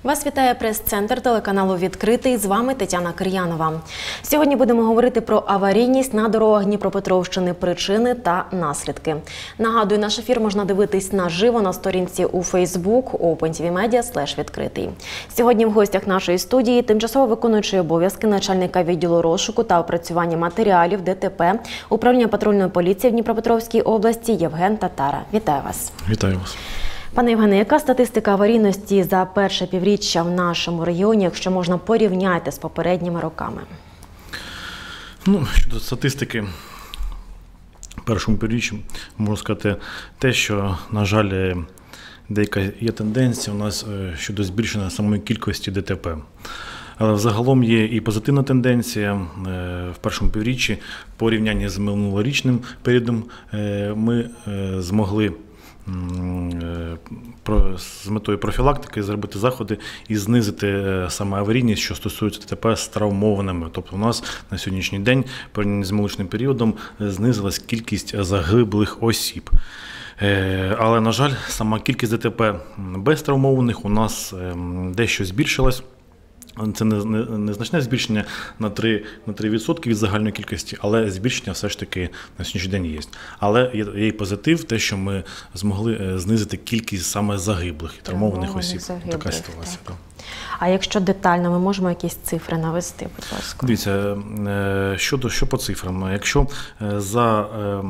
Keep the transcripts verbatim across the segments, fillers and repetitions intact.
Вас вітає прес-центр телеканалу «Відкритий». З вами Тетяна Кир'янова. Сьогодні будемо говорити про аварійність на дорогах Дніпропетровщини, причини та наслідки. Нагадую, наш ефір можна дивитись наживо на сторінці у Facebook OpenTVMedia слеш відкритий. Сьогодні в гостях нашої студії тимчасово виконуючий обов'язки начальника відділу розшуку та опрацювання матеріалів ДТП Управління патрульної поліції в Дніпропетровській області Євген Татара. Вітаю вас. Вітаю вас. Пане Євгене, яка статистика аварійності за перше півріччя в нашому регіоні, якщо можна порівняти з попередніми роками? Ну, щодо статистики, в першому півріччі можу сказати те, що, на жаль, деяка є тенденція у нас щодо збільшення самої кількості ДТП. Але взагалом є і позитивна тенденція. В першому півріччі в порівнянні з минулорічним періодом ми змогли з метою профілактики зробити заходи і знизити саме аварійність, що стосується ДТП з травмованими. Тобто у нас на сьогоднішній день, порівняно з минулорічним періодом, знизилась кількість загиблих осіб. Але, на жаль, сама кількість ДТП без травмованих у нас дещо збільшилась. Це незначне збільшення на три відсотки від загальної кількості, але збільшення все ж таки на сьогоднішній день є. Але є і позитив, те, що ми змогли знизити кількість саме загиблих і травмованих осіб. Загиблих, така ситуація. Так. А якщо детально, ми можемо якісь цифри навести, будь ласка? Дивіться, щодо, що по цифрам. Якщо за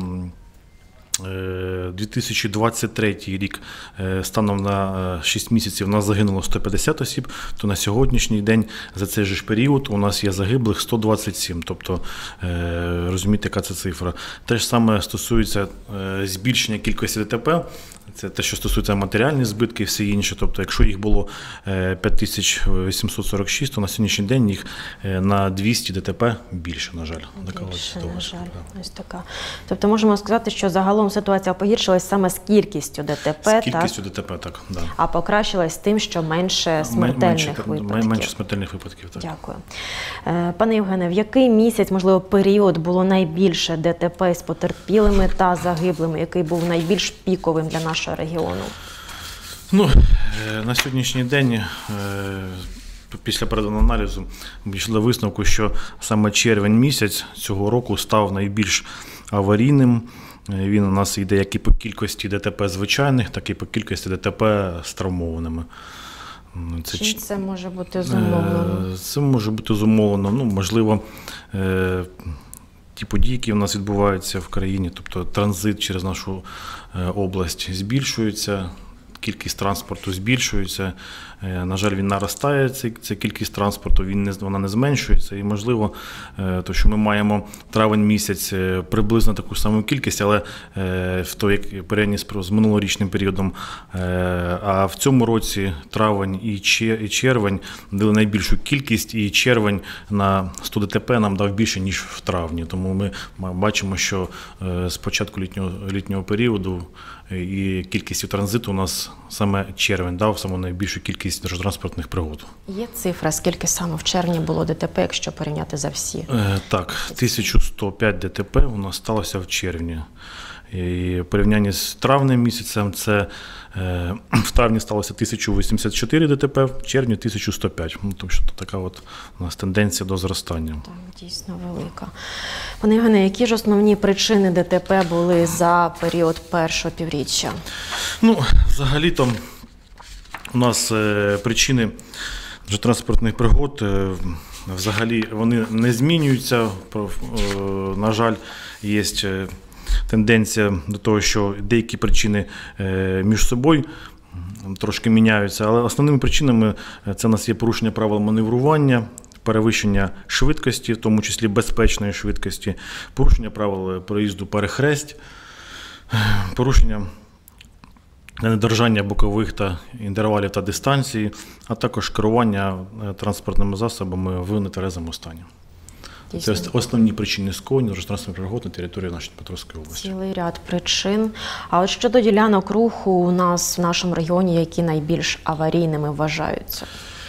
дві тисячі двадцять третій рік станом на шість місяців у нас загинуло сто п'ятдесят осіб, то на сьогоднішній день за цей же ж період у нас є загиблих сто двадцять сім. Тобто, розумієте, яка це цифра. Те ж саме стосується збільшення кількості ДТП. Це те, що стосується матеріальних збитків і все інше. Тобто, якщо їх було п'ять тисяч вісімсот сорок шість, то на сьогоднішній день їх на двісті ДТП більше, на жаль. Більше, на жаль. Ось така. Тобто, можемо сказати, що загалом ситуація погіршилась саме з кількістю ДТП. З кількістю так? ДТП, так. Да. А покращилась тим, що менше смертельних менше, випадків. Менше смертельних випадків, так. Дякую. Пане Євгене, в який місяць, можливо, період було найбільше ДТП з потерпілими та загиблими, який був найбільш піковим для нашого регіону? Ну, на сьогоднішній день, після проведеного аналізу, ми дійшли до висновку, що саме червень місяць цього року став найбільш аварійним. Він у нас йде як і по кількості ДТП звичайних, так і по кількості ДТП з травмованими. Це, Чим це може бути зумовлено? Це може бути зумовлено, ну, можливо, ті події, які у нас відбуваються в країні, тобто транзит через нашу область збільшується, кількість транспорту збільшується, на жаль, він наростає, ця кількість транспорту, він не, вона не зменшується. І, можливо, то, що ми маємо травень місяць приблизно таку саму кількість, але в той, як порівнянні з минулорічним періодом, а в цьому році травень і червень дали найбільшу кількість, і червень на сто ДТП нам дав більше, ніж в травні. Тому ми бачимо, що з початку літнього, літнього періоду і кількістю транзиту у нас саме червень дав саму найбільшу кількість дорожньо-транспортних пригод. Є цифра, скільки саме в червні було ДТП, якщо порівняти за всі? Е, так, тисяча сто п'ять ДТП у нас сталося в червні. І в порівнянні з травнем місяцем, це е, в травні сталося тисяча вісімдесят чотири ДТП, в червні тисяча сто п'ять. Ну, тому що така от у нас тенденція до зростання. Так, дійсно велика. Пане Євгене, які ж основні причини ДТП були за період першого півріччя? Ну, взагалі-то у нас е, причини транспортних пригод, е, взагалі вони не змінюються. Е, на жаль, є е, тенденція до того, що деякі причини е, між собою трошки міняються, але основними причинами це у нас є порушення правил маневрування, перевищення швидкості, в тому числі безпечної швидкості, порушення правил проїзду перехресть, порушення недержання бокових та інтервалів та дистанції, а також керування транспортними засобами в нетверезому стані. Дійсно. Це основні причини скоєння дорожньо-транспортних пригод на території нашої Дніпропетровської області. Цілий ряд причин. А от щодо ділянок руху у нас в нашому регіоні, які найбільш аварійними вважаються?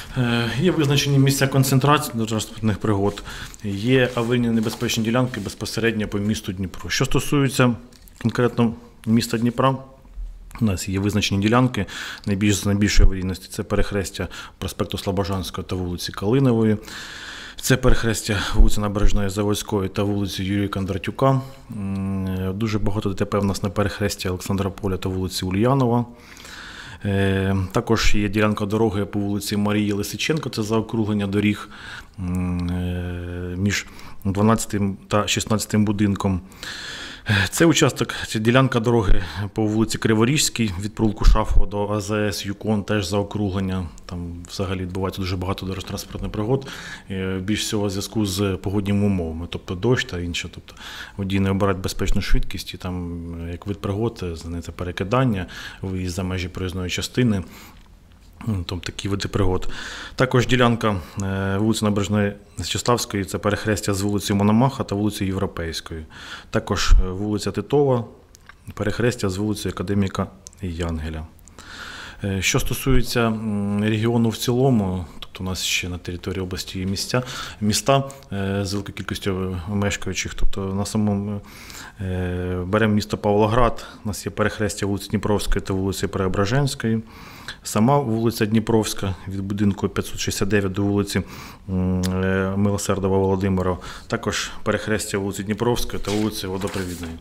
Є визначені місця концентрації дорожньо-транспортних пригод, є аварійні небезпечні ділянки безпосередньо по місту Дніпро. Що стосується конкретно міста Дніпра, У нас є визначені ділянки найбільш, з найбільшої аварійності. Це перехрестя проспекту Слобожанського та вулиці Калинової. Це перехрестя вулиці Набережної Заводської та вулиці Юрія Кондратюка. Дуже багато ДТП у нас на перехресті Олександра Поля та вулиці Ульянова. Також є ділянка дороги по вулиці Марії Лисиченко, це заокруглення доріг між дванадцятим та шістнадцятим будинком. Це участок, це ділянка дороги по вулиці Криворіжській, від провулку Шахова до А З С Юкон, теж заокруглення. Там взагалі відбувається дуже багато дорожньо-транспортних пригод, більш всього в зв'язку з погодніми умовами, тобто дощ та інше. Тобто водії не обирають безпечну швидкість, і там як вид пригод, це перекидання, виїзд за межі проїзної частини. Тобто такі види пригод. Також ділянка вулиці Набережної Січеславської, це перехрестя з вулиці Мономаха та вулиці Європейської. Також вулиця Титова, перехрестя з вулиці Академіка Янгеля. Що стосується регіону в цілому, тобто у нас ще на території області є місця, міста з великою кількістю мешкаючих, тобто на самому беремо місто Павлоград, у нас є перехрестя вулиці Дніпровської та вулиці Преображенської. Сама вулиця Дніпровська від будинку п'ятсот шістдесят дев'ять до вулиці Милосердова Володимира, також перехрестя вулиці Дніпровської та вулиці Водопровідної.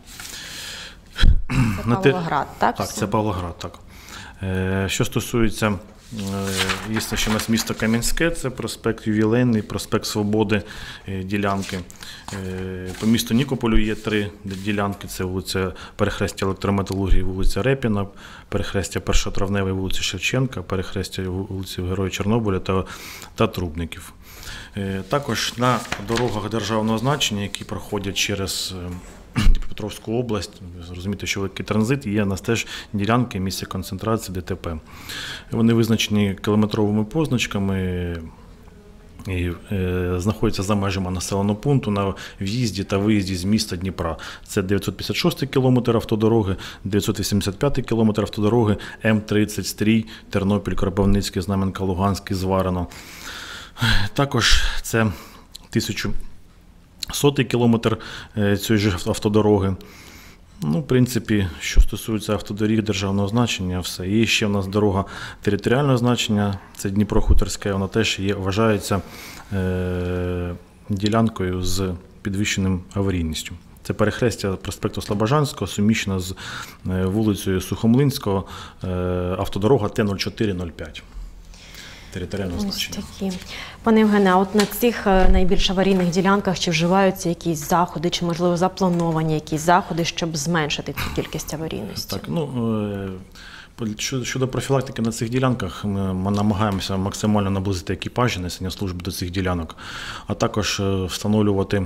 Це Павлоград, так? Так, це Павлоград, так. Що стосується, є ще у нас місто Кам'янське, це проспект Ювілейний, проспект Свободи, ділянки. По місту Нікополю є три ділянки, це вулиця перехрестя Електрометалургії, вулиця Репіна, перехрестя Першотравневої, вулиці Шевченка, перехрестя вулиці Героя Чорнобиля та, та Трубників. Також на дорогах державного значення, які проходять через Дніпропетровську область, розумієте, що великий транзит, є у нас теж ділянки місця концентрації Д Т П. Вони визначені кілометровими позначками і е, знаходяться за межами населеного пункту на в'їзді та виїзді з міста Дніпра. Це дев'ятсот п'ятдесят шостий кілометр автодороги, дев'ятсот вісімдесят п'ятий кілометр автодороги, М тридцять Стрій, Тернопіль, Кропивницький, Знам'янка, Луганський, Зварено. Також це тисячу сотий кілометр цієї ж автодороги. Ну, в принципі, що стосується автодоріг державного значення, все. І ще в нас дорога територіального значення, це Дніпро-Хуторське, вона теж є, вважається е, ділянкою з підвищеним аварійністю. Це перехрестя проспекту Слобожанського, суміщена з вулицею Сухомлинського, е, автодорога Т нуль чотири нуль п'ять. Територіального значення. Такі. Пане Євгене, а от на цих найбільш аварійних ділянках чи вживаються якісь заходи, чи, можливо, заплановані якісь заходи, щоб зменшити цю кількість аварійності? Так, ну, щодо профілактики на цих ділянках, ми намагаємося максимально наблизити екіпажі несення служби до цих ділянок, а також встановлювати,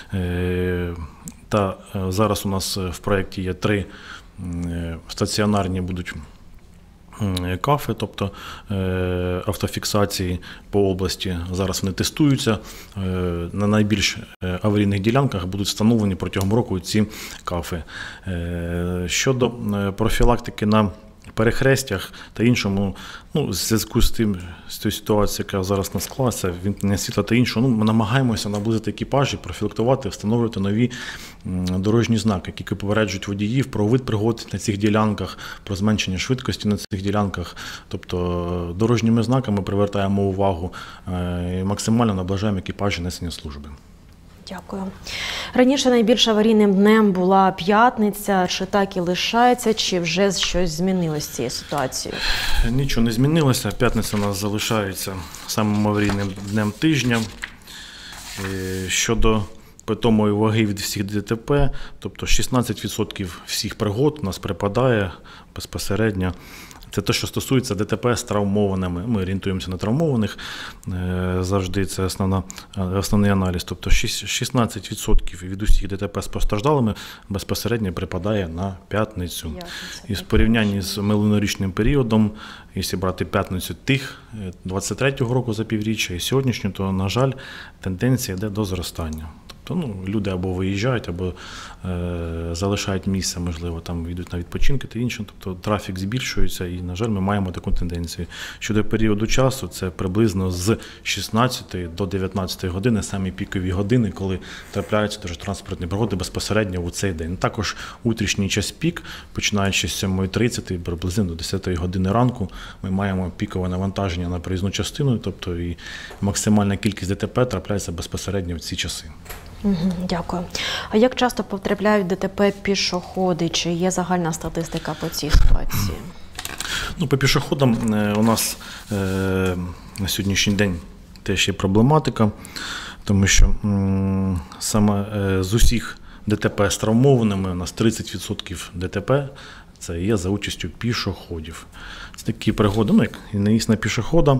та зараз у нас в проєкті є три стаціонарні будуть кафи, тобто автофіксації по області. Зараз вони тестуються. На найбільш аварійних ділянках будуть встановлені протягом року ці кафи. Щодо профілактики на перехрестях та іншому, ну, в зв'язку з тим, з тією ситуацією, яка зараз нас склалася, вімкнення світла та іншого, ну, ми намагаємося наблизити екіпажі, профілактувати, встановлювати нові дорожні знаки, які попереджують водіїв про вид пригод на цих ділянках, про зменшення швидкості на цих ділянках. Тобто дорожніми знаками привертаємо увагу і максимально наближаємо екіпажі несення служби. Дякую. Раніше найбільш аварійним днем була п'ятниця. Чи так і лишається, чи вже щось змінилося з цією ситуацією? Нічого не змінилося. П'ятниця у нас залишається самим аварійним днем тижня. Щодо питомої ваги від всіх Д Т П, тобто шістнадцять відсотків всіх пригод у нас припадає безпосередньо. Це те, що стосується Д Т П з травмованими. Ми орієнтуємося на травмованих, завжди це основна, основний аналіз. Тобто шістнадцять відсотків від усіх Д Т П з постраждалими безпосередньо припадає на п'ятницю. І в порівнянні з минулорічним періодом, якщо брати п'ятницю тих двадцять третього року за півріччя і сьогоднішню, то, на жаль, тенденція йде до зростання. Тобто ну, люди або виїжджають, або е, залишають місце, можливо, там йдуть на відпочинки та інше. Тобто трафік збільшується і, на жаль, ми маємо таку тенденцію. Щодо періоду часу, це приблизно з шістнадцятої до дев'ятнадцятої години, самі пікові години, коли трапляються дорожньо-транспортні пригоди безпосередньо у цей день. Також утрішній час пік, починаючи з сьомої тридцять, приблизно до десятої години ранку, ми маємо пікове навантаження на проїзну частину, тобто і максимальна кількість ДТП трапляється безпосередньо в ці часи. Угу, дякую. А як часто потрапляють в ДТП пішоходи? Чи є загальна статистика по цій ситуації? Ну, по пішоходам е, у нас е, на сьогоднішній день теж є проблематика, тому що м, саме е, з усіх ДТП з травмованими у нас тридцять відсотків ДТП це є за участю пішоходів. Це такі пригоди, ну, як наїзд пішохода.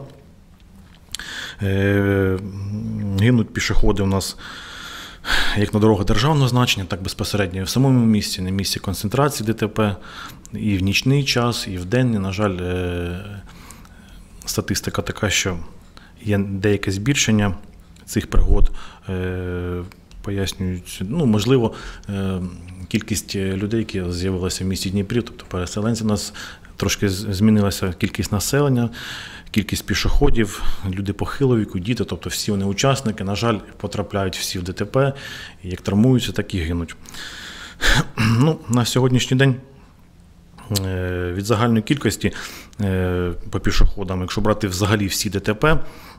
Е, гинуть пішоходи у нас як на дорогах державного значення, так безпосередньо і в самому місті, на місці концентрації ДТП, і в нічний час, і в день. На жаль, статистика така, що є деяке збільшення цих пригод, пояснюють, ну, можливо, кількість людей, які з'явилися в місті Дніпрі, тобто переселенці, у нас трошки змінилася кількість населення, кількість пішоходів, люди похилого віку, діти, тобто всі вони учасники, на жаль, потрапляють всі в ДТП, і як травмуються, так і гинуть. Ну, на сьогоднішній день від загальної кількості по пішоходам, якщо брати взагалі всі ДТП,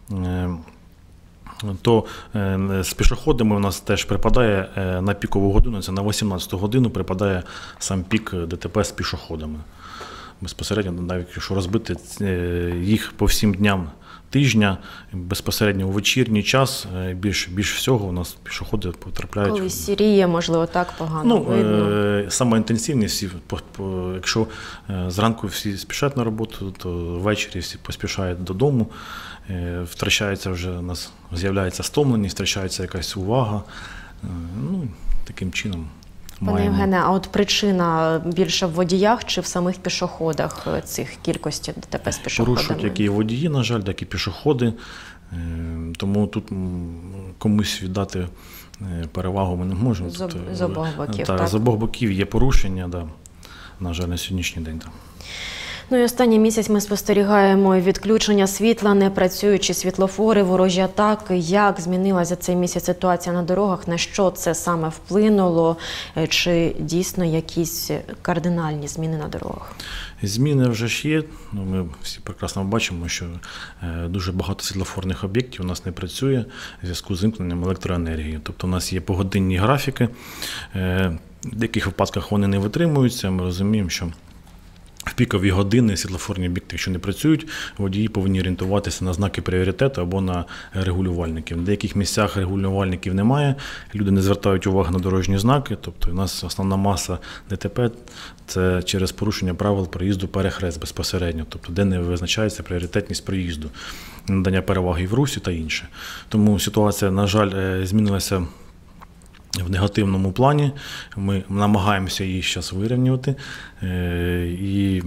то з пішоходами у нас теж припадає на пікову годину, це на вісімнадцяту годину припадає сам пік ДТП з пішоходами. Безпосередньо, навіть якщо розбити їх по всім дням тижня, безпосередньо у вечірній час, більш, більш всього у нас пішоходи потрапляють. Коли сіріє, можливо, так погано ну, видно. Саме інтенсивні всі, якщо зранку всі спішать на роботу, то ввечері всі поспішають додому, втрачається вже, у нас з'являється стомленість, втрачається якась увага. Ну, таким чином. Пане Євгене, а от причина більше в водіях чи в самих пішоходах цих кількості ДТП з пішоходами? Порушують як і водії, на жаль, так і пішоходи. Тому тут комусь віддати перевагу ми не можемо. З, з обох боків, та, так? З обох боків є порушення, да, на жаль, на сьогоднішній день. Так. Ну і останній місяць ми спостерігаємо відключення світла, непрацюючі світлофори, ворожі атаки. Як змінилася за цей місяць ситуація на дорогах? На що це саме вплинуло? Чи дійсно якісь кардинальні зміни на дорогах? Зміни вже ж є. Ну, ми всі прекрасно бачимо, що дуже багато світлофорних об'єктів у нас не працює в зв'язку з вимкненням електроенергії. Тобто у нас є погодинні графіки, в деяких випадках вони не витримуються. Ми розуміємо, що в пікові години світлофорні об'єкти, якщо не працюють, водії повинні орієнтуватися на знаки пріоритету або на регулювальників. В деяких місцях регулювальників немає, люди не звертають увагу на дорожні знаки, тобто у нас основна маса ДТП – це через порушення правил проїзду перехрест безпосередньо, тобто де не визначається пріоритетність проїзду, надання переваги в русі та інше. Тому ситуація, на жаль, змінилася в негативному плані. Ми намагаємося її зараз вирівнювати і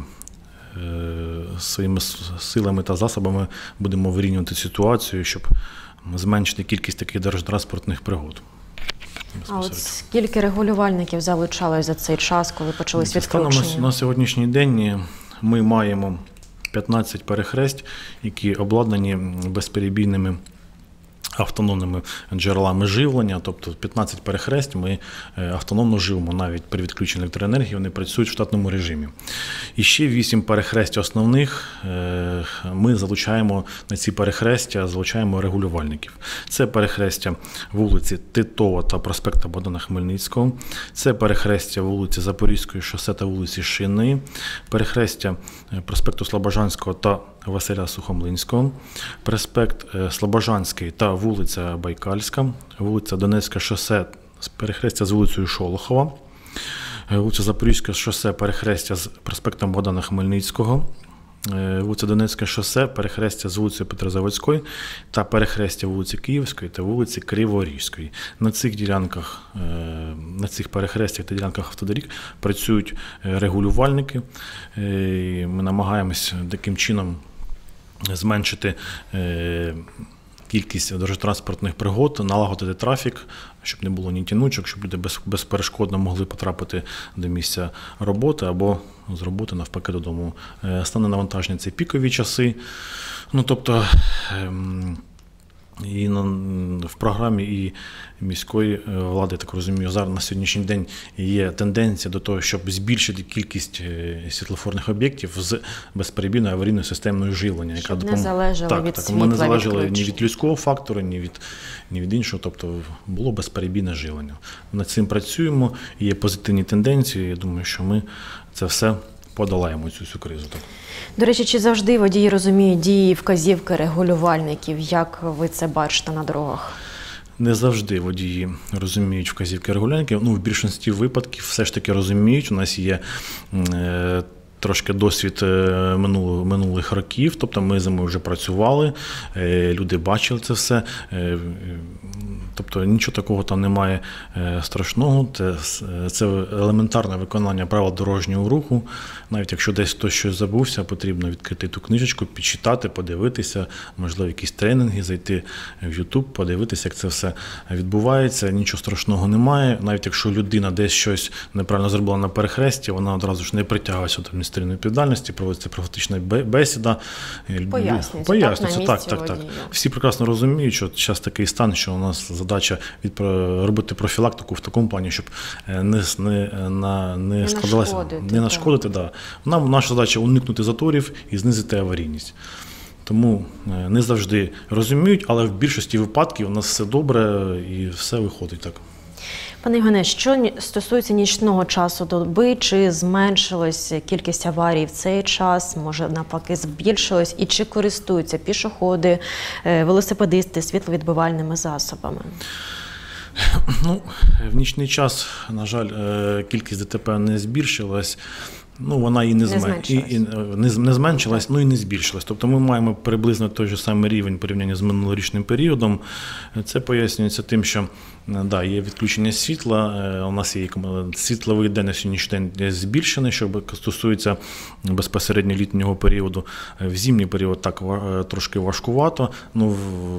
своїми силами та засобами будемо вирівнювати ситуацію, щоб зменшити кількість таких дорожньо-транспортних пригод. А от скільки регулювальників залучалось за цей час, коли почались відключення? Станом на сьогоднішній день ми маємо п'ятнадцять перехресть, які обладнані безперебійними автономними джерелами живлення, тобто п'ятнадцять перехресть ми автономно живемо, навіть при відключенні електроенергії вони працюють в штатному режимі. І ще вісім перехресть основних ми залучаємо на ці перехрестя, залучаємо регулювальників. Це перехрестя вулиці Титова та проспекта Богдана Хмельницького, це перехрестя вулиці Запорізької шосе та вулиці Шини, перехрестя проспекту Слобожанського та Василя Сухомлинського, проспект Слобожанський та вулиця Байкальська, вулиця Донецьке шосе, перехрестя з вулицею Шолохова, вулиця Запорізьке шосе, перехрестя з проспектом Богдана Хмельницького, вулиця Донецьке шосе, перехрестя з вулицею Петрозаводської та перехрестя вулиці Київської та вулиці Криворізької. На цих ділянках, на цих перехрестях та ділянках автодоріг працюють регулювальники. Ми намагаємось таким чином зменшити кількість дорожньо-транспортних пригод, налагодити трафік, щоб не було ні тянучок, щоб люди без, безперешкодно могли потрапити до місця роботи або з роботи навпаки додому. Основне навантаження – це пікові часи. Ну, тобто, і в програмі і міської влади, так розумію, зараз на сьогоднішній день є тенденція до того, щоб збільшити кількість світлофорних об'єктів з безперебійною аварійною системою живлення. Щоб яка не допом... залежало так, від так, світла, ми не залежали від ні від людського фактору, ні від, ні від іншого, тобто було безперебійне живлення. Над цим працюємо, є позитивні тенденції, я думаю, що ми це все подолаємо, цю всю кризу. Так. До речі, чи завжди водії розуміють дії і вказівки регулювальників? Як ви це бачите на дорогах? Не завжди водії розуміють вказівки регулювальників. Ну, в більшості випадків все ж таки розуміють. У нас є е, трошки досвід минулих, минулих років, тобто ми зимою вже працювали, е, люди бачили це все. Е, Тобто нічого такого там немає страшного, це, це елементарне виконання правил дорожнього руху. Навіть якщо десь хтось щось забувся, потрібно відкрити ту книжечку, підчитати, подивитися, можливо, якісь тренінги, зайти в YouTube, подивитися, як це все відбувається. Нічого страшного немає. Навіть якщо людина десь щось неправильно зробила на перехресті, вона одразу ж не притягується до адміністративної відповідальності, проводиться профілактична бесіда. Пояснюється, Пояснюється, так, так, так, так. Всі прекрасно розуміють, що зараз такий стан, що у нас задача від, робити профілактику в такому плані, щоб не, не, на, не, не складалася, нашкодити. Не нашкодити, да. Нам наша задача уникнути заторів і знизити аварійність. Тому не завжди розуміють, але в більшості випадків у нас все добре і все виходить так. Пане Євгене, що стосується нічного часу доби, чи зменшилась кількість аварій в цей час, може навпаки збільшилась, і чи користуються пішоходи, велосипедисти світловідбивальними засобами? Ну, в нічний час, на жаль, кількість ДТП не збільшилась. Ну, вона і не, не, змен... і, і, не, не зменшилась, ну і не збільшилась. Тобто ми маємо приблизно той же самий рівень порівняння з минулорічним періодом. Це пояснюється тим, що да, є відключення світла, у нас є світловий день на сьогоднішній день збільшений, що стосується безпосередньо літнього періоду. В зимній період так трошки важкувато. Ну,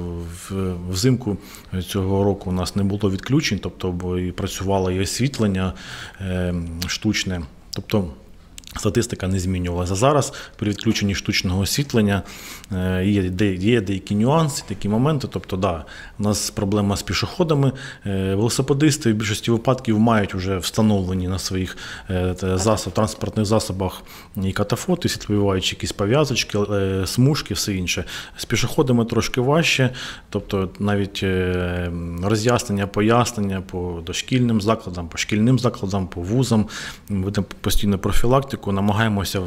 в, взимку цього року у нас не було відключень, тобто бо і працювало і освітлення е, штучне. Тобто статистика не змінювалася. Зараз при відключенні штучного освітлення є, є деякі нюанси, такі моменти. Тобто, да, у нас проблема з пішоходами. Велосипедисти в більшості випадків мають вже встановлені на своїх засоб, транспортних засобах і катафоти, світловідбиваючі якісь пов'язочки, смужки, все інше. З пішоходами трошки важче, тобто навіть роз'яснення, пояснення по дошкільним закладам, по шкільним закладам, по вузам, ведемо постійно профілактику. Намагаємося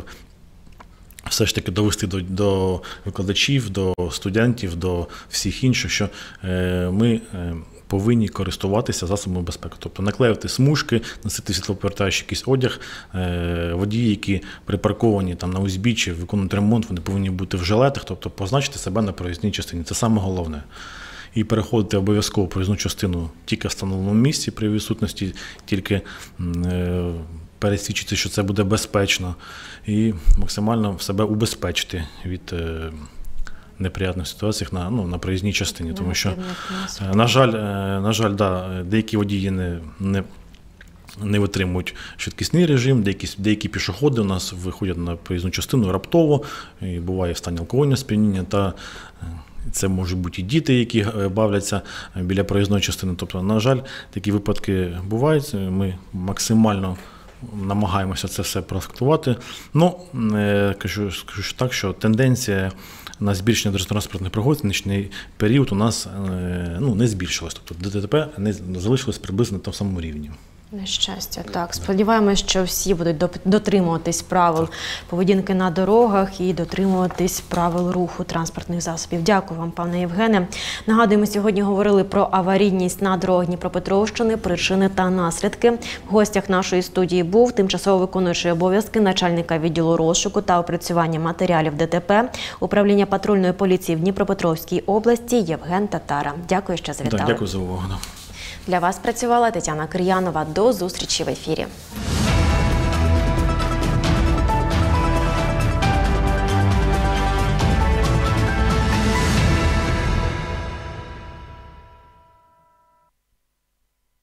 все ж таки довести до, до викладачів, до студентів, до всіх інших, що е, ми е, повинні користуватися засобами безпеки. Тобто наклеювати смужки, носити світлоповертаючий якийсь одяг. Е, водії, які припарковані там на узбіччі, виконують ремонт, вони повинні бути в жилетах, тобто позначити себе на проїзній частині. Це саме головне. І переходити обов'язково проїзну частину тільки в встановленому місці, при відсутності тільки е, пересвідчити, що це буде безпечно, і максимально себе убезпечити від е, неприємних ситуацій на, ну, на проїзній частині. Тому що, е, на жаль, е, на жаль, да, деякі водії не, не, не витримують швидкісний режим, деякі, деякі пішоходи у нас виходять на проїзну частину раптово, і буває в стані алкогольного сп'яніння, та це можуть бути і діти, які бавляться біля проїзної частини. Тобто, на жаль, такі випадки бувають. Ми максимально намагаємося це все профілактувати. Ну, кажу, скажу так, що тенденція на збільшення дорожньо-транспортних пригод в нічний період у нас ну, не збільшилась. Тобто ДТП не залишилось приблизно на тому самому рівні. На щастя, так. Сподіваємось, що всі будуть дотримуватись правил поведінки на дорогах і дотримуватись правил руху транспортних засобів. Дякую вам, пане Євгене. Нагадуємо, сьогодні говорили про аварійність на дорогах Дніпропетровщини, причини та наслідки. В гостях нашої студії був тимчасово виконуючий обов'язки начальника відділу розшуку та опрацювання матеріалів ДТП Управління патрульної поліції в Дніпропетровській області Євген Татара. Дякую, що завітали. Так, дякую за увагу. Для вас працювала Тетяна Кир'янова. До зустрічі в ефірі.